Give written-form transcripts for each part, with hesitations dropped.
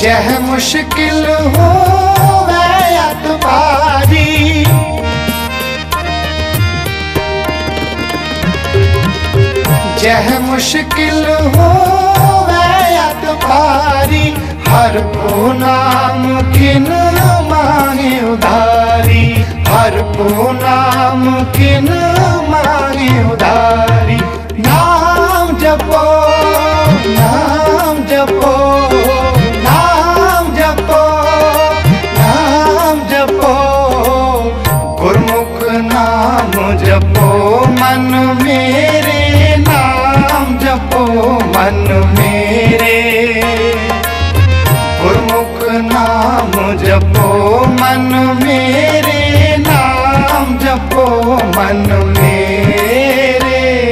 जह मुश्किल हो वैयत भारी, जह मुश्किल हो वैयत भारी, हर को नाम किन मांगे उधारी, हर को नाम किन मांगे उधारी। नाम जपो नाम जपो नाम जपो नाम जपो, गुरमुख नाम जपो मन मेरे, नाम जपो मन मेरे। गुरमुख नाम जपो मन मेरे, नाम जपो मन मेरे।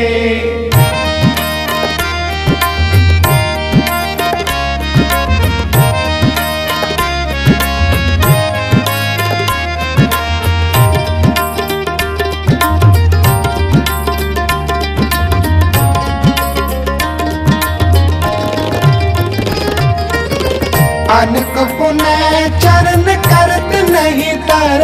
अनक पुनः चरण करत नहीं तर,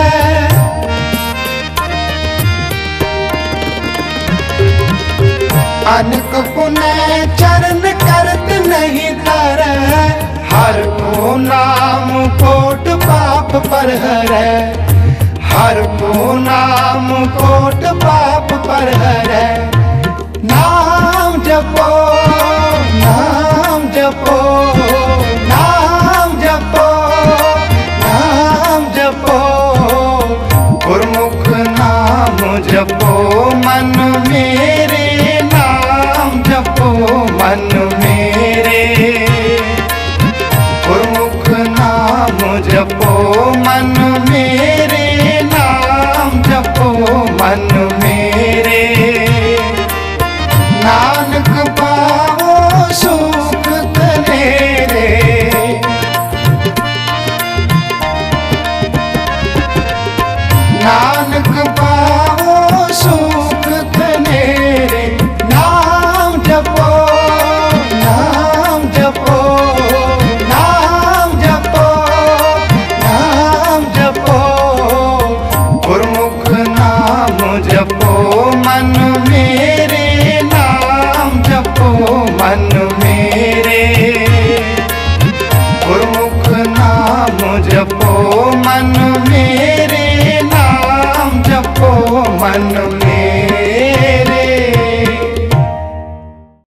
अनक पुनः चरण करत नहीं तर, हर को नाम कोट पाप पर हरै, हर को नाम कोट पाप पर हरै। नाम जपो नाम जपो नाम जपो नाम जपो, गुरमुख नाम जपो मन मेरे, नाम जपो मन मेरे। गुरमुख नाम जपो मन मेरे, नाम जपो मन मेरे। नानक पाओ सुख तेरे, नानक पाओ सुख तेरे। नाम जपो नाम जपो नाम जपो नाम जपो, गुरमुख नाम जपो मन मेरे, नाम जपो मन मेरे। गुरमुख नाम जपो मन मेरे,